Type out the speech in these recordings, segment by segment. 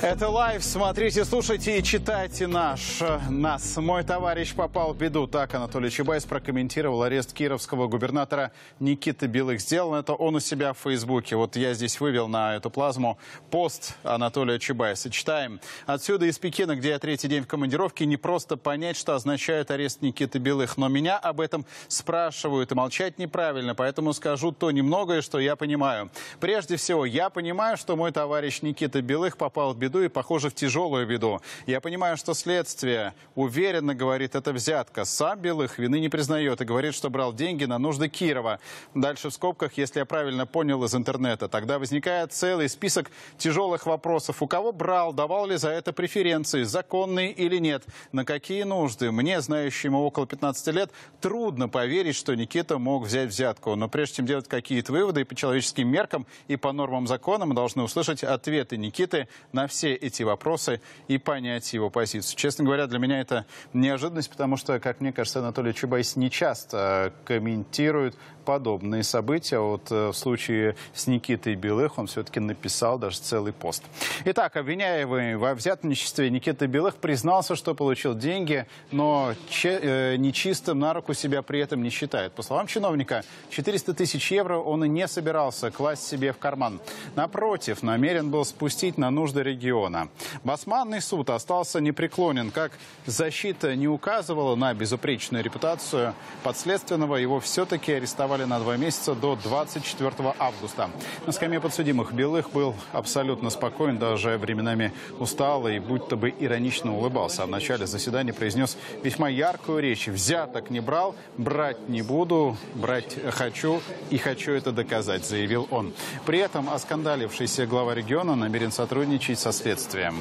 Это лайв. Смотрите, слушайте и читайте нас. Мой товарищ попал в беду. Так Анатолий Чубайс прокомментировал арест кировского губернатора Никиты Белых. Сделал это он у себя в Фейсбуке. Вот я здесь вывел на эту плазму пост Анатолия Чубайса. Читаем. Отсюда из Пекина, где я третий день в командировке, не просто понять, что означает арест Никиты Белых. Но меня об этом спрашивают, и молчать неправильно. Поэтому скажу то немногое, что я понимаю. Прежде всего, я понимаю, что мой товарищ Никита Белых попал в беду и, похоже, в тяжелую беду. Я понимаю, что следствие уверенно говорит, это взятка. Сам Белых вины не признает и говорит, что брал деньги на нужды Кирова. Дальше в скобках, если я правильно понял из интернета, тогда возникает целый список тяжелых вопросов. У кого брал, давал ли за это преференции, законные или нет, на какие нужды. Мне, знающему около 15 лет, трудно поверить, что Никита мог взять взятку. Но прежде чем делать какие-то выводы, и по человеческим меркам, и по нормам закона, мы должны услышать ответы Никиты на все эти вопросы и понять его позицию. Честно говоря, для меня это неожиданность, потому что, как мне кажется, Анатолий Чубайс не часто комментирует подобные события. Вот в случае с Никитой Белых он все-таки написал даже целый пост. Итак, обвиняемый во взяточничестве Никита Белых признался, что получил деньги, но нечистым на руку себя при этом не считает. По словам чиновника, 400 тысяч евро он и не собирался класть себе в карман. Напротив, намерен был спустить на нужды региона. Басманный суд остался непреклонен. Как защита не указывала на безупречную репутацию подследственного, его все-таки арестовали на 2 месяца до 24 августа. На скамье подсудимых Белых был абсолютно спокоен, даже временами устал и будто бы иронично улыбался. А в начале заседания произнес весьма яркую речь. «Взяток не брал, брать не буду, брать хочу и хочу это доказать», заявил он. При этом оскандалившийся глава региона намерен сотрудничать со следствием.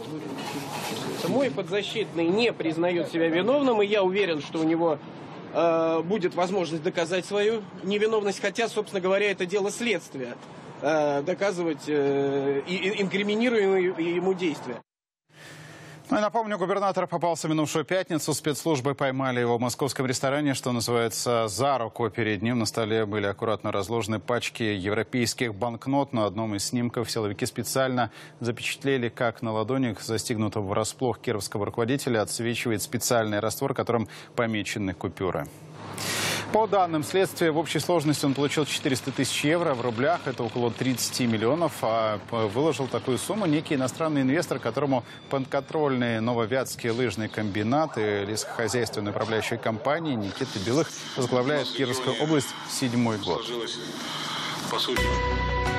Мой подзащитный не признает себя виновным, и я уверен, что у него будет возможность доказать свою невиновность, хотя, собственно говоря, это дело следствия, доказывать инкриминируемые ему действия. Ну и напомню, губернатор попался в минувшую пятницу. Спецслужбы поймали его в московском ресторане, что называется, за руку. Перед ним на столе были аккуратно разложены пачки европейских банкнот. На одном из снимков силовики специально запечатлели, как на ладонях застигнутого врасплох кировского руководителя отсвечивает специальный раствор, которым помечены купюры. По данным следствия, в общей сложности он получил 400 тысяч евро. В рублях это около 30 миллионов. А выложил такую сумму некий иностранный инвестор, которому подконтрольные Нововятские лыжные комбинаты, лесохозяйственная управляющая компания Никита Белых возглавляет Кировскую область 7-й год. По сути.